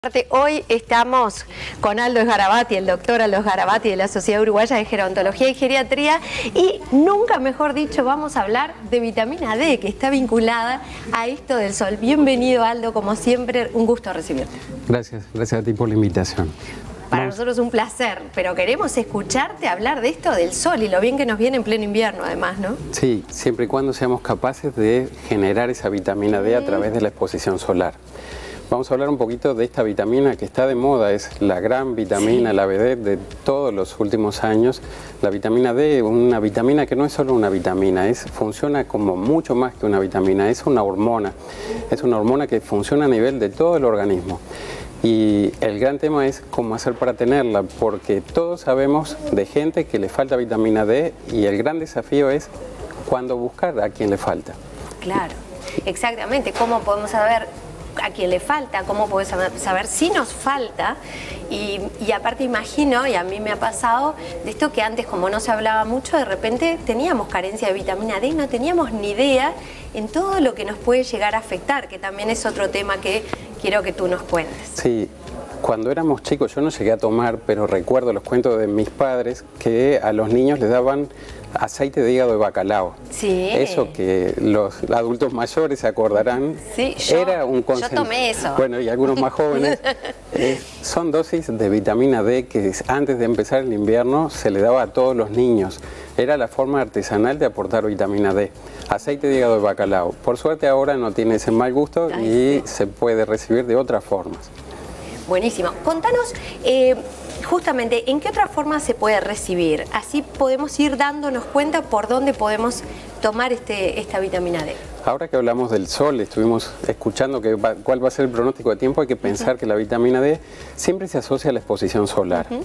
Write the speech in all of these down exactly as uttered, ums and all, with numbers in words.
Hoy estamos con Aldo Sgarabati, el doctor Aldo Sgarabati de la Sociedad Uruguaya de Gerontología y Geriatría, y nunca mejor dicho vamos a hablar de vitamina D, que está vinculada a esto del sol. Bienvenido, Aldo, como siempre, un gusto recibirte. Gracias, gracias a ti por la invitación. Para Vamos. nosotros es un placer, pero queremos escucharte hablar de esto del sol y lo bien que nos viene en pleno invierno además, ¿no? Sí, siempre y cuando seamos capaces de generar esa vitamina D a través de la exposición solar. Vamos a hablar un poquito de esta vitamina que está de moda, es la gran vitamina, sí. La B D de todos los últimos años. La vitamina D, una vitamina que no es solo una vitamina, es, funciona como mucho más que una vitamina, es una hormona. Es una hormona que funciona a nivel de todo el organismo. Y el gran tema es cómo hacer para tenerla, porque todos sabemos de gente que le falta vitamina D y el gran desafío es cuándo buscar a quién le falta. Claro, exactamente, cómo podemos saber a quién le falta, cómo podemos saber si nos falta. Y, y aparte imagino, y a mí me ha pasado, de esto que antes como no se hablaba mucho, de repente teníamos carencia de vitamina D y no teníamos ni idea en todo lo que nos puede llegar a afectar, que también es otro tema que quiero que tú nos cuentes. Sí, cuando éramos chicos yo no llegué a tomar, pero recuerdo los cuentos de mis padres que a los niños les daban aceite de hígado de bacalao. Sí. Eso que los adultos mayores se acordarán. Sí, yo, era un yo tomé eso. Bueno, y algunos más jóvenes. eh, son dosis de vitamina D que antes de empezar el invierno se le daba a todos los niños. Era la forma artesanal de aportar vitamina D. Aceite de hígado de bacalao. Por suerte ahora no tiene ese mal gusto. Ay, y sí. Se puede recibir de otras formas. Buenísimo. Contanos eh, justamente en qué otra forma se puede recibir. Así podemos ir dándonos cuenta por dónde podemos tomar este, esta vitamina D. Ahora que hablamos del sol, estuvimos escuchando que va, cuál va a ser el pronóstico de tiempo. Hay que pensar uh-huh. que la vitamina D siempre se asocia a la exposición solar. Uh-huh.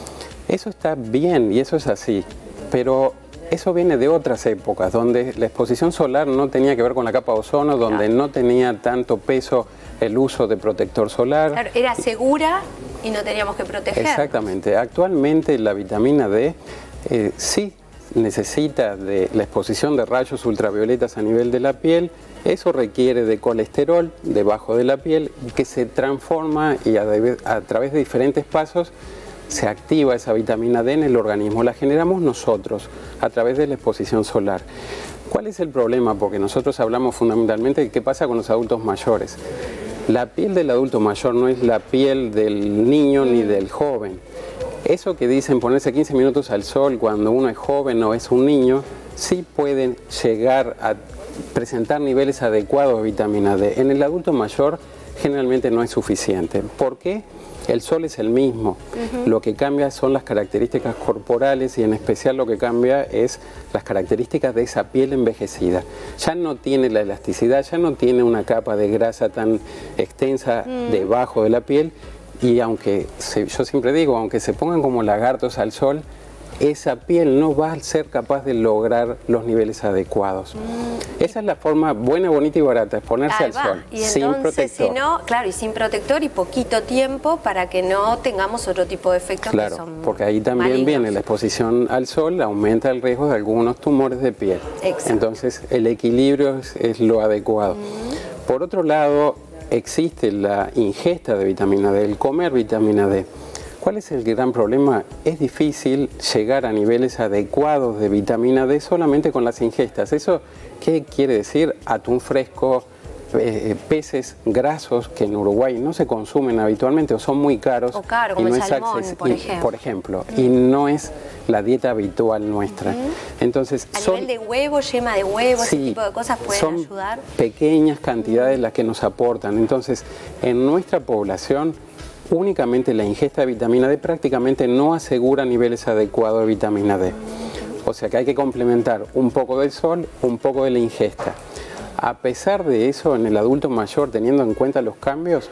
Eso está bien y eso es así, pero eso viene de otras épocas, donde la exposición solar no tenía que ver con la capa de ozono, donde claro. no tenía tanto peso el uso de protector solar. Claro, era segura y no teníamos que proteger. Exactamente. Actualmente la vitamina D eh, sí necesita de la exposición de rayos ultravioletas a nivel de la piel. Eso requiere de colesterol debajo de la piel que se transforma y a, a través de diferentes pasos se activa esa vitamina D en el organismo. La generamos nosotros a través de la exposición solar. ¿Cuál es el problema? Porque nosotros hablamos fundamentalmente de qué pasa con los adultos mayores. La piel del adulto mayor no es la piel del niño ni del joven. Eso que dicen ponerse quince minutos al sol cuando uno es joven o es un niño, sí pueden llegar a presentar niveles adecuados de vitamina D. En el adulto mayor generalmente no es suficiente. ¿Por qué? El sol es el mismo, uh-huh. Lo que cambia son las características corporales y en especial lo que cambia es las características de esa piel envejecida. Ya no tiene la elasticidad, ya no tiene una capa de grasa tan extensa uh-huh. debajo de la piel y aunque, se, yo siempre digo, aunque se pongan como lagartos al sol, esa piel no va a ser capaz de lograr los niveles adecuados. Mm. Esa es la forma buena, bonita y barata, es ponerse Ahí al va. sol, y sin entonces, protector. Si no, claro, y sin protector y poquito tiempo para que no tengamos otro tipo de efectos. Claro, que son porque ahí también malignos. Viene la exposición al sol, aumenta el riesgo de algunos tumores de piel. Exacto. Entonces el equilibrio es, es lo adecuado. Mm. Por otro lado, existe la ingesta de vitamina D, el comer vitamina D. ¿Cuál es el gran problema? Es difícil llegar a niveles adecuados de vitamina D solamente con las ingestas. ¿Eso qué quiere decir? Atún fresco, eh, peces grasos que en Uruguay no se consumen habitualmente o son muy caros. O caro, como no el es salmón, acces- por y, ejemplo. Por ejemplo, mm. y no es la dieta habitual nuestra. Mm. Entonces, a son, nivel de huevo, yema de huevo, sí, ese tipo de cosas pueden son ayudar. Pequeñas cantidades mm. las que nos aportan. Entonces, en nuestra población, únicamente la ingesta de vitamina D prácticamente no asegura niveles adecuados de vitamina D. O sea que hay que complementar un poco del sol, un poco de la ingesta. A pesar de eso, en el adulto mayor, teniendo en cuenta los cambios,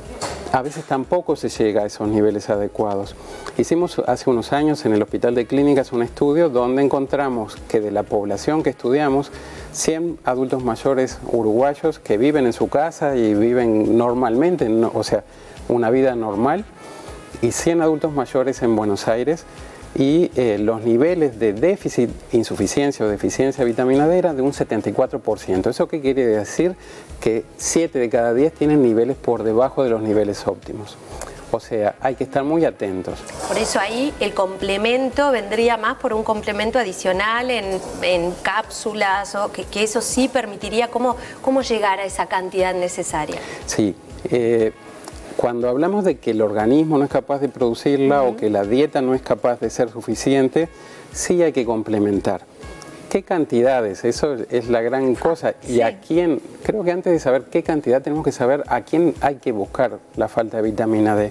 a veces tampoco se llega a esos niveles adecuados. Hicimos hace unos años en el Hospital de Clínicas un estudio donde encontramos que de la población que estudiamos, cien adultos mayores uruguayos que viven en su casa y viven normalmente, no, o sea, una vida normal, y cien adultos mayores en Buenos Aires y eh, los niveles de déficit, insuficiencia o deficiencia de vitamina D eran de un setenta y cuatro por ciento. ¿Eso qué quiere decir? Que siete de cada diez tienen niveles por debajo de los niveles óptimos. O sea, hay que estar muy atentos. Por eso ahí el complemento vendría más por un complemento adicional en, en cápsulas, o que, que eso sí permitiría cómo, cómo llegar a esa cantidad necesaria. Sí. Eh, Cuando hablamos de que el organismo no es capaz de producirla uh-huh. o que la dieta no es capaz de ser suficiente, sí hay que complementar. ¿Qué cantidades? Eso es la gran cosa. Sí. Y a quién, creo que antes de saber qué cantidad tenemos que saber a quién hay que buscar la falta de vitamina D.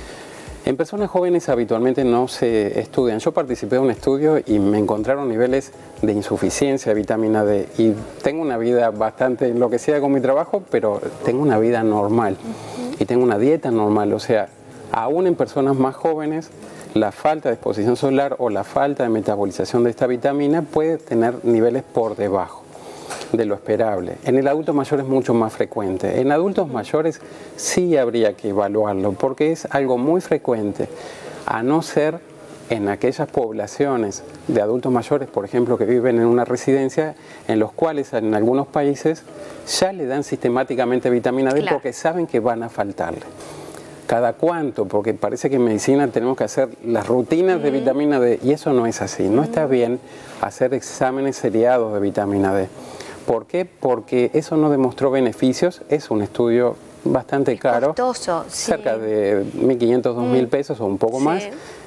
En personas jóvenes habitualmente no se estudian. Yo participé de un estudio y me encontraron niveles de insuficiencia de vitamina D. Y tengo una vida bastante enloquecida con mi trabajo, pero tengo una vida normal. Uh-huh. Y tengo una dieta normal. O sea, aún en personas más jóvenes, la falta de exposición solar o la falta de metabolización de esta vitamina puede tener niveles por debajo de lo esperable. En el adulto mayor es mucho más frecuente. En adultos mayores sí habría que evaluarlo porque es algo muy frecuente, a no ser en aquellas poblaciones de adultos mayores, por ejemplo, que viven en una residencia, en los cuales en algunos países ya le dan sistemáticamente vitamina D, claro, porque saben que van a faltarle. ¿Cada cuánto? Porque parece que en medicina tenemos que hacer las rutinas mm. de vitamina D y eso no es así. No mm. está bien hacer exámenes seriados de vitamina D. ¿Por qué? Porque eso no demostró beneficios. Es un estudio bastante es caro. Costoso, sí. Cerca de mil quinientos, dos mil mm. pesos o un poco sí. más.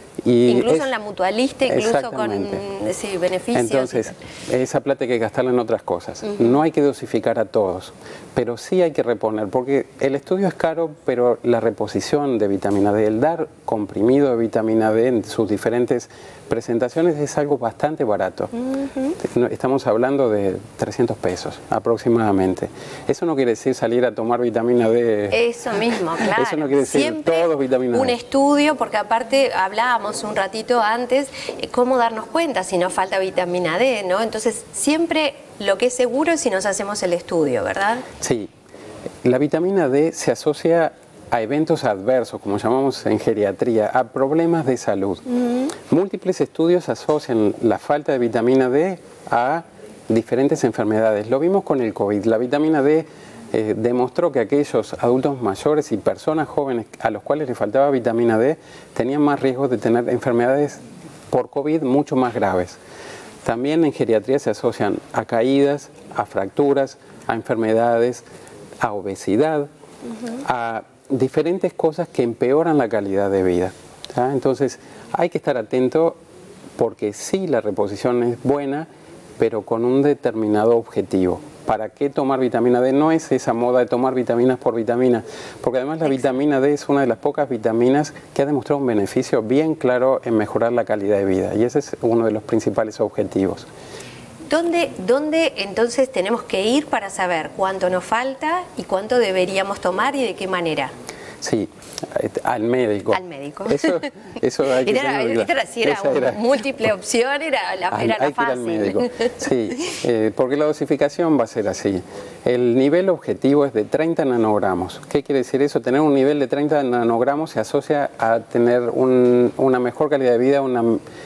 Y incluso es, en la mutualista, incluso con sí, beneficios. Entonces, esa plata hay que gastarla en otras cosas. Uh-huh. No hay que dosificar a todos, pero sí hay que reponer, porque el estudio es caro, pero la reposición de vitamina D, el dar comprimido de vitamina D en sus diferentes presentaciones es algo bastante barato. Uh-huh. Estamos hablando de trescientos pesos aproximadamente. Eso no quiere decir salir a tomar vitamina D. Eso mismo, claro. Eso no quiere decir siempre todos vitamina D. Un estudio, porque aparte hablábamos un ratito antes, cómo darnos cuenta si nos falta vitamina D, ¿no? Entonces, siempre lo que es seguro es si nos hacemos el estudio, ¿verdad? Sí. La vitamina D se asocia a eventos adversos, como llamamos en geriatría, a problemas de salud. Uh-huh. Múltiples estudios asocian la falta de vitamina D a diferentes enfermedades. Lo vimos con el COVID. La vitamina D Eh, demostró que aquellos adultos mayores y personas jóvenes a los cuales les faltaba vitamina D tenían más riesgo de tener enfermedades por COVID mucho más graves. También en geriatría se asocian a caídas, a fracturas, a enfermedades, a obesidad, uh-huh. a diferentes cosas que empeoran la calidad de vida. ¿Sí? Entonces hay que estar atento porque sí, la reposición es buena, pero con un determinado objetivo. ¿Para qué tomar vitamina D? No es esa moda de tomar vitaminas por vitaminas, porque además la vitamina D es una de las pocas vitaminas que ha demostrado un beneficio bien claro en mejorar la calidad de vida, y ese es uno de los principales objetivos. ¿Dónde, dónde entonces tenemos que ir para saber cuánto nos falta y cuánto deberíamos tomar y de qué manera? Sí, al médico. Al médico. Eso, eso hay que era, era, era, si era, era múltiple opción, era la, al, era la hay fácil. Que ir al médico. Sí, eh, porque la dosificación va a ser así. El nivel objetivo es de treinta nanogramos. ¿Qué quiere decir eso? Tener un nivel de treinta nanogramos se asocia a tener un, una mejor calidad de vida, una,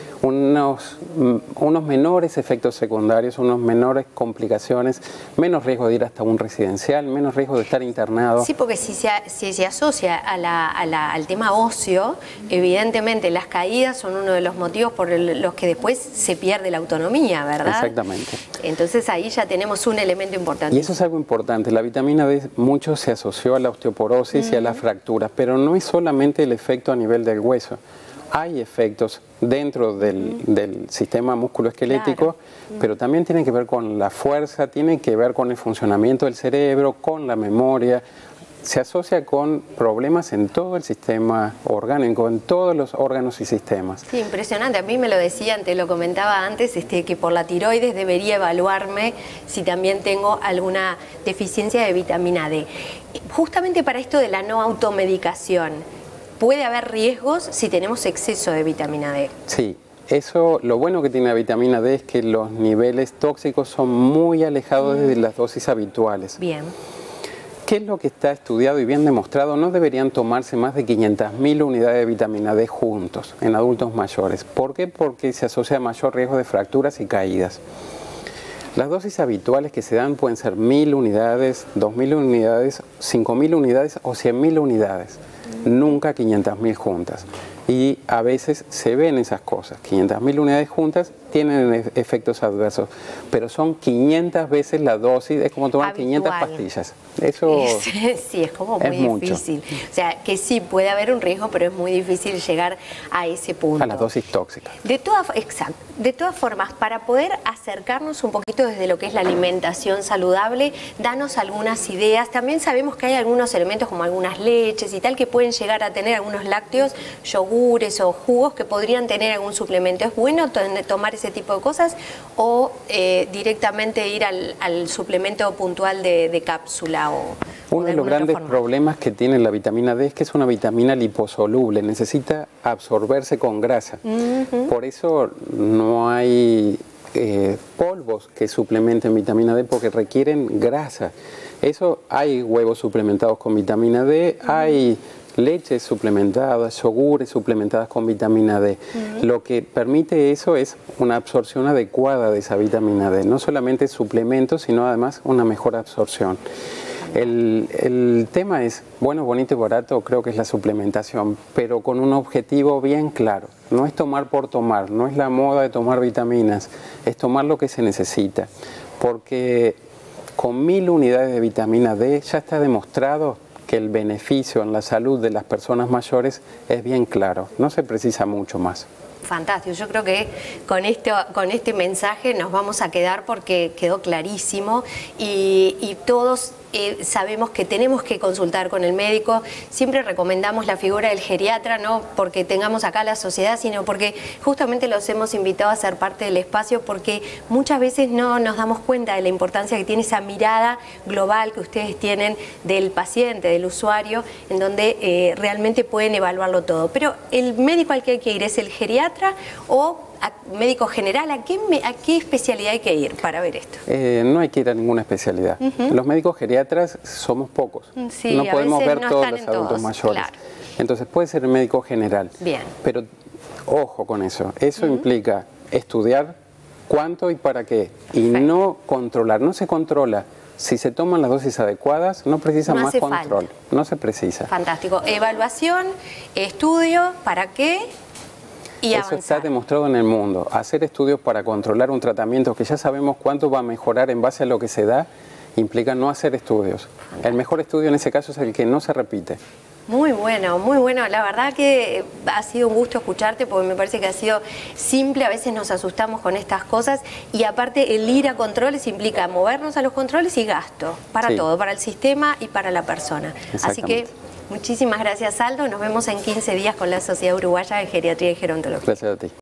unos, unos menores efectos secundarios, unos menores complicaciones, menos riesgo de ir hasta un residencial, menos riesgo de estar internado. Sí, porque si se, si se asocia a la, a la, al tema óseo, evidentemente las caídas son uno de los motivos por el, los que después se pierde la autonomía, ¿verdad? Exactamente. Entonces ahí ya tenemos un elemento importante. Y eso es algo importante. La vitamina D mucho se asoció a la osteoporosis mm. y a las fracturas, pero no es solamente el efecto a nivel del hueso. Hay efectos dentro del, del sistema musculoesquelético, claro. pero también tiene que ver con la fuerza, tiene que ver con el funcionamiento del cerebro, con la memoria. Se asocia con problemas en todo el sistema orgánico, en todos los órganos y sistemas. Sí, impresionante. A mí me lo decían, te lo comentaba antes, este, que por la tiroides debería evaluarme si también tengo alguna deficiencia de vitamina D. Justamente para esto de la no automedicación, ¿puede haber riesgos si tenemos exceso de vitamina D? Sí, eso, lo bueno que tiene la vitamina D es que los niveles tóxicos son muy alejados mm. de las dosis habituales. Bien. ¿Qué es lo que está estudiado y bien demostrado? No deberían tomarse más de quinientas mil unidades de vitamina D juntos en adultos mayores. ¿Por qué? Porque se asocia a mayor riesgo de fracturas y caídas. Las dosis habituales que se dan pueden ser mil unidades, dos mil unidades, cinco mil unidades o cien mil unidades. Nunca quinientas mil juntas. Y a veces se ven esas cosas. quinientas mil unidades juntas tienen efectos adversos, pero son quinientas veces la dosis, es como tomar habitual. quinientas pastillas. Eso es, sí, es como muy es difícil. Mucho. O sea, que sí puede haber un riesgo, pero es muy difícil llegar a ese punto. A las dosis tóxicas. De todas, exacto. De todas formas, para poder acercarnos un poquito desde lo que es la alimentación saludable, danos algunas ideas. También sabemos que hay algunos elementos como algunas leches y tal que pueden llegar a tener algunos lácteos, yogures o jugos que podrían tener algún suplemento. ¿Es bueno tomar ese tipo de cosas o eh, directamente ir al, al suplemento puntual de, de cápsula? O, Uno o de, de los grandes forma? problemas que tiene la vitamina D es que es una vitamina liposoluble, necesita absorberse con grasa. Uh-huh. Por eso no hay eh, polvos que suplementen vitamina D porque requieren grasa. Eso hay huevos suplementados con vitamina D, uh-huh. hay leches suplementadas, yogures suplementadas con vitamina D. Uh-huh. Lo que permite eso es una absorción adecuada de esa vitamina D. No solamente suplementos, sino además una mejor absorción. El, el tema es, bueno, bonito y barato, creo que es la suplementación, pero con un objetivo bien claro. No es tomar por tomar, no es la moda de tomar vitaminas, es tomar lo que se necesita. Porque con mil unidades de vitamina D ya está demostrado que el beneficio en la salud de las personas mayores es bien claro, no se precisa mucho más. Fantástico, yo creo que con esto, con este mensaje nos vamos a quedar porque quedó clarísimo y, y todos eh, sabemos que tenemos que consultar con el médico. Siempre recomendamos la figura del geriatra, no porque tengamos acá la sociedad, sino porque justamente los hemos invitado a ser parte del espacio porque muchas veces no nos damos cuenta de la importancia que tiene esa mirada global que ustedes tienen del paciente, del usuario, en donde eh, realmente pueden evaluarlo todo. Pero el médico al que hay que ir es el geriatra o médico general. ¿A qué, ¿A qué especialidad hay que ir para ver esto? Eh, no hay que ir a ninguna especialidad. Uh-huh. Los médicos geriatras somos pocos. Sí, no podemos ver no todos los adultos todos, mayores. Claro. Entonces puede ser el médico general. Bien. Pero ojo con eso. Eso uh-huh. implica estudiar cuánto y para qué. Y Perfecto. no controlar. No se controla. Si se toman las dosis adecuadas, no precisa no más control. Falta. No se precisa. Fantástico. Evaluación, estudio, ¿para qué? Y Eso está demostrado en el mundo. Hacer estudios para controlar un tratamiento que ya sabemos cuánto va a mejorar en base a lo que se da, implica no hacer estudios. El mejor estudio en ese caso es el que no se repite. Muy bueno, muy bueno. La verdad que ha sido un gusto escucharte porque me parece que ha sido simple. A veces nos asustamos con estas cosas y aparte el ir a controles implica movernos a los controles y gasto para sí. todo, para el sistema y para la persona. Así que muchísimas gracias, Aldo. Nos vemos en quince días con la Sociedad Uruguaya de Geriatría y Gerontología. Gracias a ti.